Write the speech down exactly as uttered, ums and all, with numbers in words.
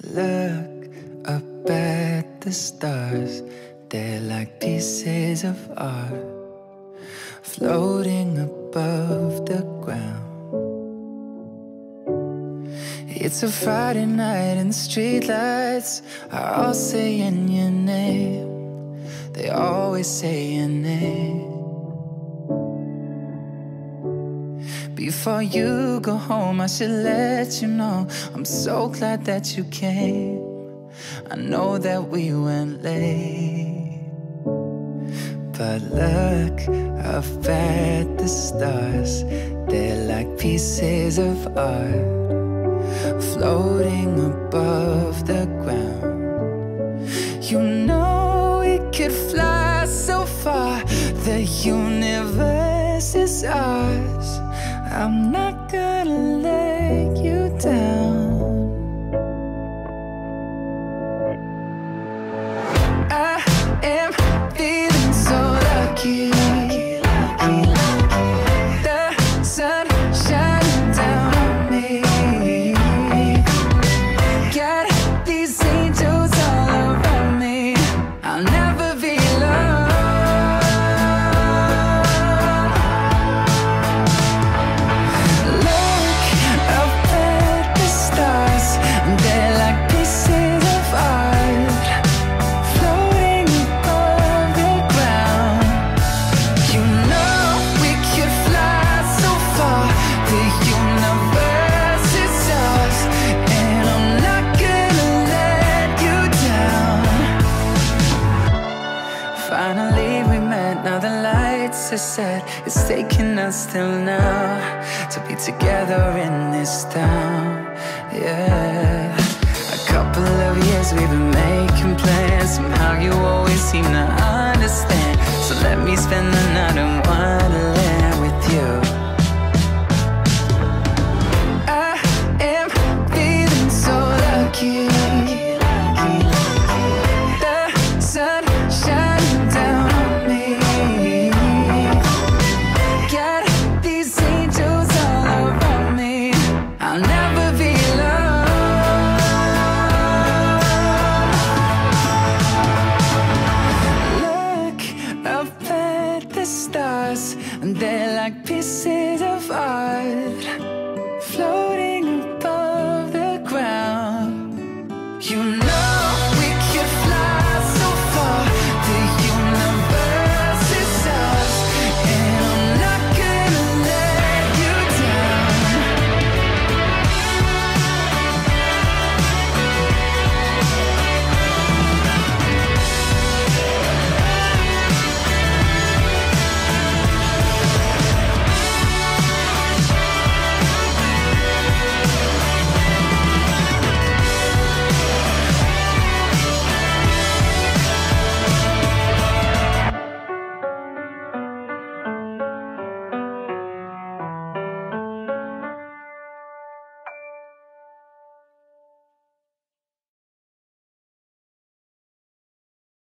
Look up at the stars, they're like pieces of art floating above the ground. It's a Friday night and the streetlights are all saying your name. They always say your name. Before you go home, I should let you know I'm so glad that you came. I know that we went late, but look up at the stars, they're like pieces of art floating above the ground. You know we could fly so far, the universe is ours. I'm not gonna let you down. I am feeling so lucky. The sun shining down on me. Got these angels all around me. I'll never be alone. Finally we met, now the lights are set. It's taking us till now to be together in this town, yeah. A couple of years we've been making plans. Somehow you always seem to understand. So let me spend the night in Wonderland with you. I am feeling so lucky. The sun shining down on me. Got these angels all around me. I'll never be alone. Look up at the stars, and they're like pieces of art